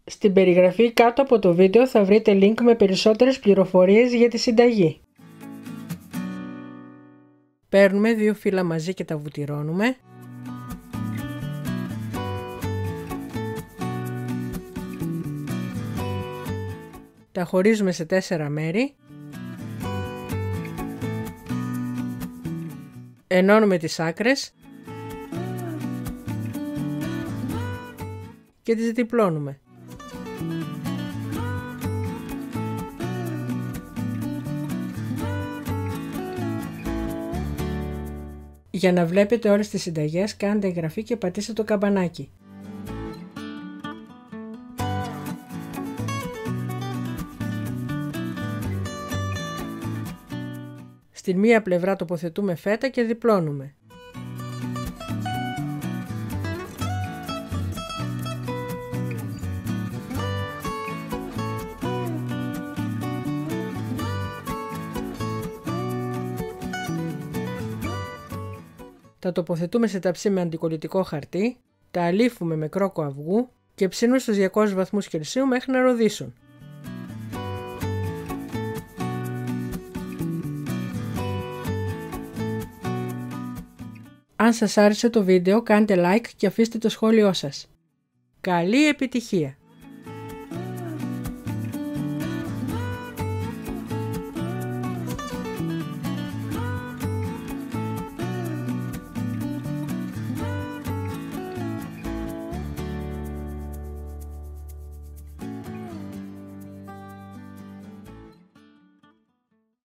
Στην περιγραφή κάτω από το βίντεο θα βρείτε link με περισσότερες πληροφορίες για τη συνταγή. Παίρνουμε 2 φύλλα μαζί και τα βουτυρώνουμε. Τα χωρίζουμε σε 4 μέρη. Ενώνουμε τις άκρες και τις διπλώνουμε. Για να βλέπετε όλες τις συνταγές κάντε εγγραφή και πατήστε το καμπανάκι. Στην μία πλευρά τοποθετούμε φέτα και διπλώνουμε. Τα τοποθετούμε σε ταψί με αντικολλητικό χαρτί, τα αλήφουμε με κρόκο αυγού και ψήνουμε στους 200 βαθμούς Κελσίου μέχρι να ροδίσουν. Αν σας άρεσε το βίντεο κάντε like και αφήστε το σχόλιο σας. Καλή επιτυχία!